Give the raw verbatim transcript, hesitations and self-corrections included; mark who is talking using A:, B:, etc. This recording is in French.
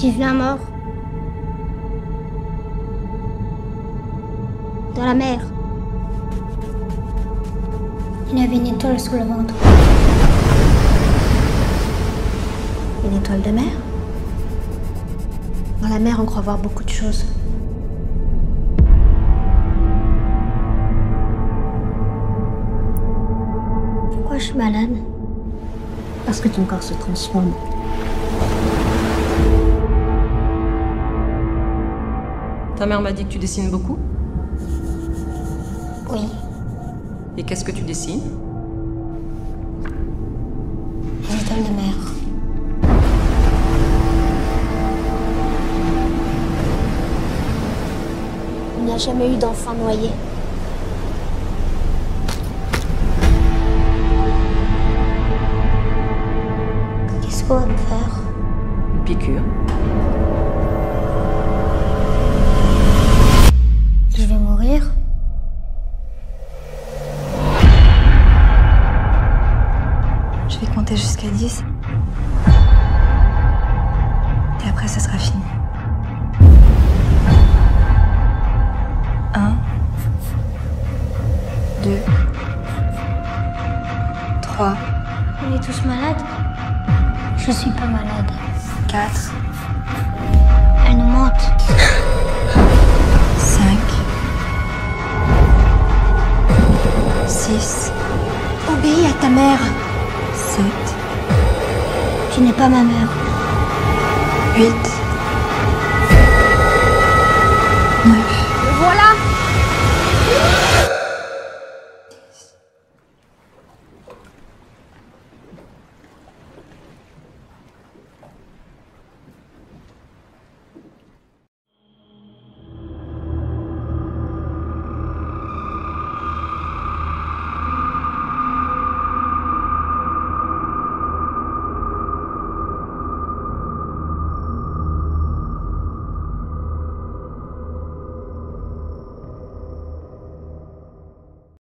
A: J'ai vu un mort. Dans la mer. Il avait une étoile sous le ventre.
B: Une étoile de mer? Dans la mer, on croit voir beaucoup de choses.
A: Pourquoi je suis malade?
B: Parce que ton corps se transforme.
C: Ta mère m'a dit que tu dessines beaucoup.
A: Oui.
C: Et qu'est-ce que tu dessines?
A: Les étoiles de mer. Il n'y a jamais eu d'enfant noyé. Qu'est-ce qu'on va me faire?
C: Une piqûre.
A: Je vais mourir.
D: Je vais compter jusqu'à dix. Et après, ça sera fini. Un. Deux. Trois.
A: On est tous malades. Je suis pas malade.
D: Quatre.
A: Elle nous mente.
D: Cinq. Six.
B: Obéis à ta mère.
D: Sept.
A: Tu n'es pas ma mère.
D: Huit.